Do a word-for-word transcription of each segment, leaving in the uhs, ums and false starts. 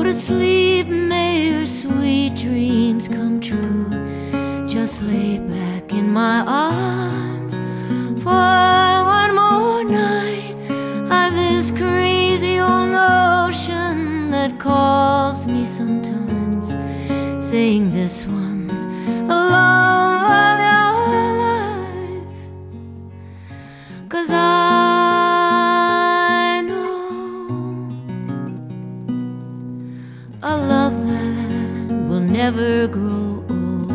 to sleep, may your sweet dreams come true. Just lay back in my arms for one more night. I've this crazy old notion that calls me sometimes, saying this one's the love of your life. 'Cause I know a love that will never grow old,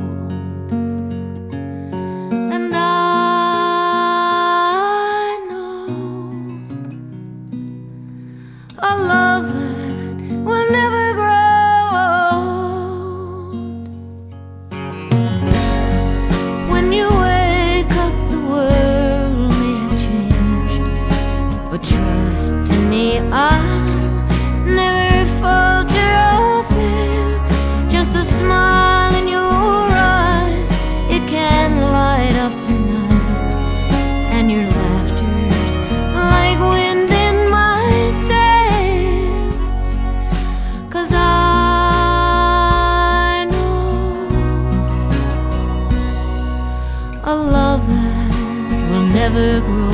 and I know a love that will never grow old. When you wake up, the world may have changed, but trust in me, I'll never falter or fail. Just a smile in your eyes, it can light up the night, and your laughter's like wind in my sails. 'Cause I know a love that will never grow